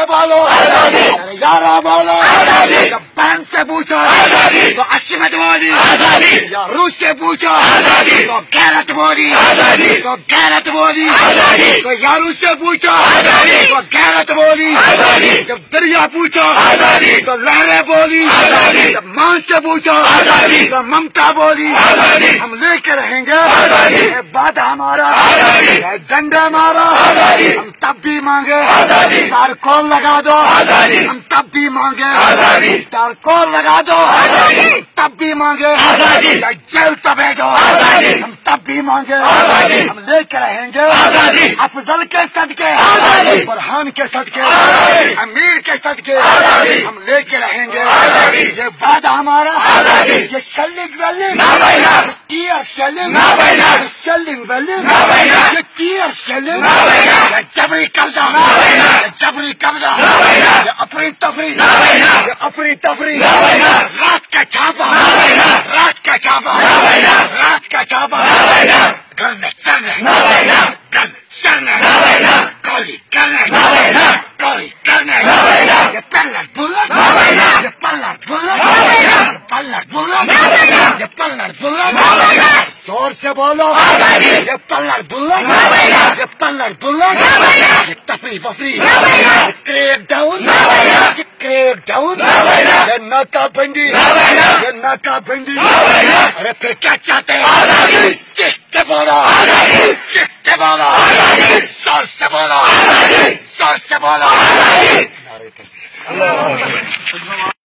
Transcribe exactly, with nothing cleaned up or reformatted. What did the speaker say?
बोलो यारा बोलो, जब बहन से पूछो तो अश्मित बोली, या रूस से पूछो तो गैरत बोली, तो गैरत बोली, तो यारू से पूछो तो गैरत बोली, जब दरिया पूछो तो लहरें बोली, जब मान से पूछो तो ममता बोली। हम लेके रहेंगे ये वादा हमारा, डंडा मारो हम तब भी मांगे, तार कॉल लगा दो हम तब भी मांगे, तार कॉल लगा दो तब भी मांगे, जेल तो भेजो हम तब भी मांगे। हम लेके रहेंगे अफजल के सदके, बुरहान के सदके, अमीर के सदके, हम लेके रहेंगे ये वादा हमारा। ये सेलिंग वैलिंग, ये टीयर सेलिंग, ये सेलिंग वैलिंग, ये टीयर सेलिंग, ये जबरी कब्जा, ये जबरी कब्जा, ये अपनी तफरी, ये अपनी तफरी, रात का छापा, रात का छापा, रात का छापा, करने चलने, गन चलने, गोली करने, गोली करने, ये पल्लट बुलेट, ये पल्लट बुलेट, ये पल्लट बुलेट, ये पल्लट बुलेट, जोर से बोलो ये पल्लट बुलेट, ये पल्लट बुलेट, ये तफरी वफरी, ये क्रेक डाउन, ये क्रेक डाउन, ये नाकाबंदी, ये नाकाबंदी। अरे फिर क्या चाहते हैं? चिट्टे बोलो, चिट्टे बोलो, जोर से बोलो, जोर से बोलो।